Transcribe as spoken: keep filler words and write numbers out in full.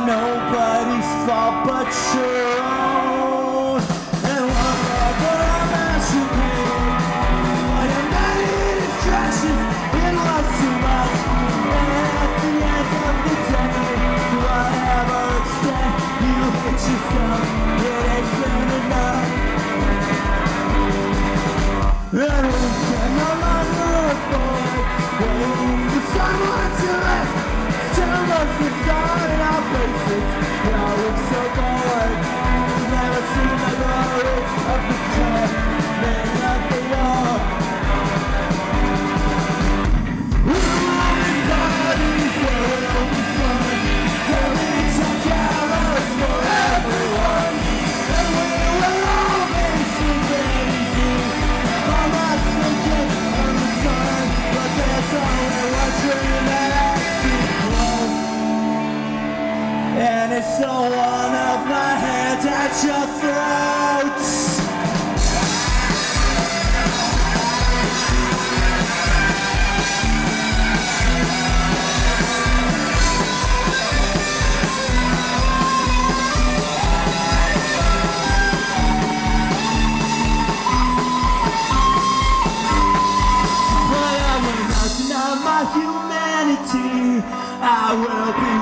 nobody's fault but your own. And whatever I'm asking you, I am many distractions in love too much. And at the end of the day, do I ever extend? You hate yourself, it ain't been enough. And we can no longer afford waiting for someone to rest. Tell us what's on in our faces. Now we're so bored. We've never seen the glory of the sun, laying at the wall. We're running parties where it'll be fun. Killing some gallows for everyone. And we will all be sleeping easy. All my thinking on the sun, but there's only one dream that I see close. And it's the one of my hands at your throat. But I will not deny my humanity. I will be